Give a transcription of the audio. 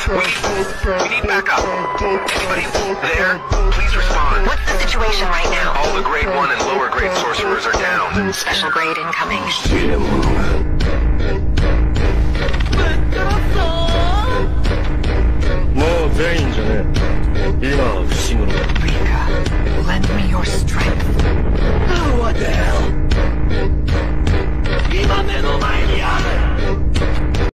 We need backup. Anybody there? Please respond. What's the situation right now? All the grade 1 and lower grade sorcerers are down. Special grade incoming.